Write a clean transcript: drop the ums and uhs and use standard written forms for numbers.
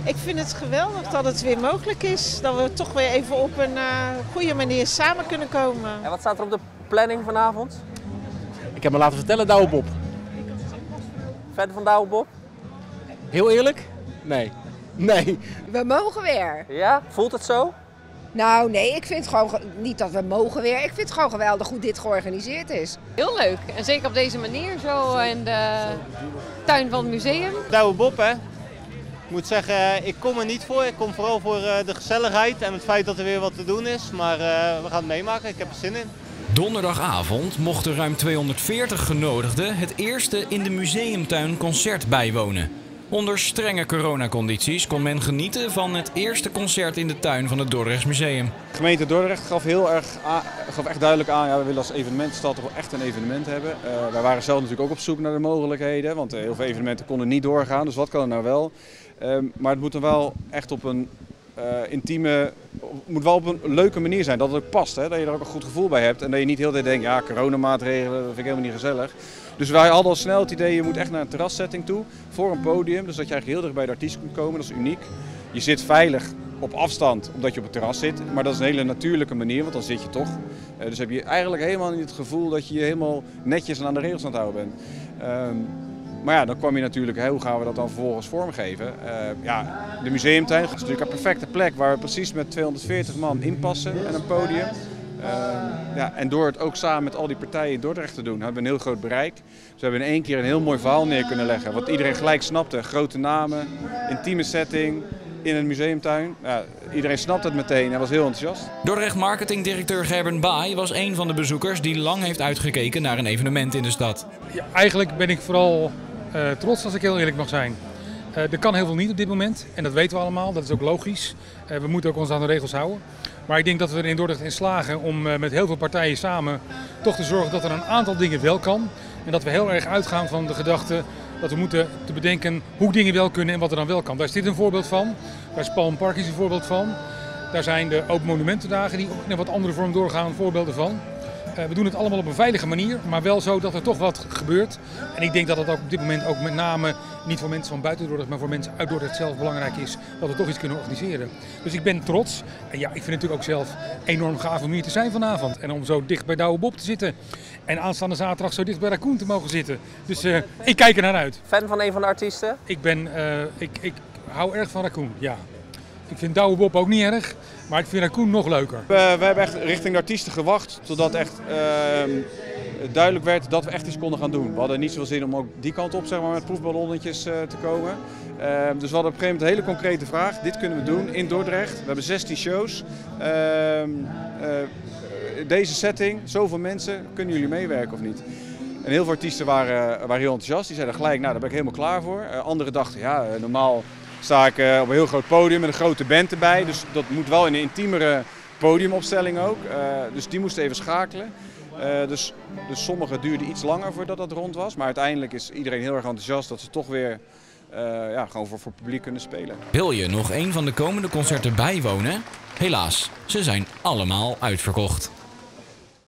Ik vind het geweldig dat het weer mogelijk is. Dat we toch weer even op een goede manier samen kunnen komen. En wat staat er op de planning vanavond? Ik heb me laten vertellen, Douwe Bob. Fan van Douwe Bob? Heel eerlijk? Nee. Nee. We mogen weer. Ja? Voelt het zo? Nou nee, ik vind gewoon niet dat we mogen weer. Ik vind het gewoon geweldig hoe dit georganiseerd is. Heel leuk. En zeker op deze manier, zo in de tuin van het museum. Douwe Bob, hè. Ik moet zeggen, ik kom er niet voor. Ik kom vooral voor de gezelligheid en het feit dat er weer wat te doen is. Maar we gaan het meemaken. Ik heb er zin in. Donderdagavond mochten ruim 240 genodigden het eerste in de museumtuin concert bijwonen. Onder strenge coronacondities kon men genieten van het eerste concert in de tuin van het Dordrechts Museum. De gemeente Dordrecht gaf echt duidelijk aan, ja, we willen als evenementenstad toch wel echt een evenement hebben. Wij waren zelf natuurlijk ook op zoek naar de mogelijkheden, want heel veel evenementen konden niet doorgaan. Dus wat kan er nou wel? Maar het moet er wel echt op een moet wel op een leuke manier zijn, dat het ook past. Hè? Dat je er ook een goed gevoel bij hebt en dat je niet heel de tijd denkt, ja, coronamaatregelen, dat vind ik helemaal niet gezellig. Dus wij hadden al snel het idee, je moet echt naar een terrassetting toe, voor een podium. Dus dat je eigenlijk heel dicht bij de artiest kunt komen, dat is uniek. Je zit veilig op afstand, omdat je op het terras zit. Maar dat is een hele natuurlijke manier, want dan zit je toch. Dus heb je eigenlijk helemaal niet het gevoel dat je je helemaal netjes aan de regels aan het houden bent. Maar ja, dan kwam je natuurlijk, hoe gaan we dat dan vervolgens vormgeven? Ja, de museumtuin is natuurlijk een perfecte plek waar we precies met 240 man inpassen en een podium. Ja, en door het ook samen met al die partijen in Dordrecht te doen, hebben we een heel groot bereik. Dus we hebben in één keer een heel mooi verhaal neer kunnen leggen. Wat iedereen gelijk snapte. Grote namen, intieme setting, in een museumtuin. Ja, iedereen snapt het meteen en was heel enthousiast. Dordrecht marketingdirecteur Gerben Baai was een van de bezoekers die lang heeft uitgekeken naar een evenement in de stad. Ja, eigenlijk ben ik vooral trots, als ik heel eerlijk mag zijn. Er kan heel veel niet op dit moment en dat weten we allemaal, dat is ook logisch. We moeten ook ons aan de regels houden. Maar ik denk dat we er in Dordrecht in slagen om met heel veel partijen samen toch te zorgen dat er een aantal dingen wel kan. En dat we heel erg uitgaan van de gedachte dat we moeten te bedenken hoe dingen wel kunnen en wat er dan wel kan. Daar is dit een voorbeeld van, daar is Palm Park een voorbeeld van. Daar zijn de Open Monumentendagen die ook in een wat andere vorm doorgaan voorbeelden van. We doen het allemaal op een veilige manier, maar wel zo dat er toch wat gebeurt. En ik denk dat het ook op dit moment ook met name niet voor mensen van buiten Dordrecht, maar voor mensen uit Dordrecht zelf belangrijk is dat we toch iets kunnen organiseren. Dus ik ben trots. En ja, ik vind het natuurlijk ook zelf enorm gaaf om hier te zijn vanavond. En om zo dicht bij Douwe Bob te zitten. En aanstaande zaterdag zo dicht bij Raccoon te mogen zitten. Dus ik kijk er naar uit. Fan van een van de artiesten? Ik hou erg van Raccoon, ja. Ik vind Douwe Bob ook niet erg, maar ik vind Raccoon nog leuker. We hebben echt richting de artiesten gewacht, totdat echt duidelijk werd dat we echt iets konden gaan doen. We hadden niet zoveel zin om ook die kant op, zeg maar, met proefballonnetjes te komen. Dus we hadden op een gegeven moment een hele concrete vraag. Dit kunnen we doen in Dordrecht. We hebben 16 shows. Deze setting, zoveel mensen, kunnen jullie meewerken of niet? En heel veel artiesten waren heel enthousiast. Die zeiden gelijk, nou daar ben ik helemaal klaar voor. Anderen dachten, ja normaal sta ik op een heel groot podium met een grote band erbij. Dus dat moet wel in een intiemere podiumopstelling ook. Dus die moesten even schakelen. Dus sommige duurden iets langer voordat dat rond was. Maar uiteindelijk is iedereen heel erg enthousiast dat ze toch weer gewoon voor publiek kunnen spelen. Wil je nog een van de komende concerten bijwonen? Helaas, ze zijn allemaal uitverkocht.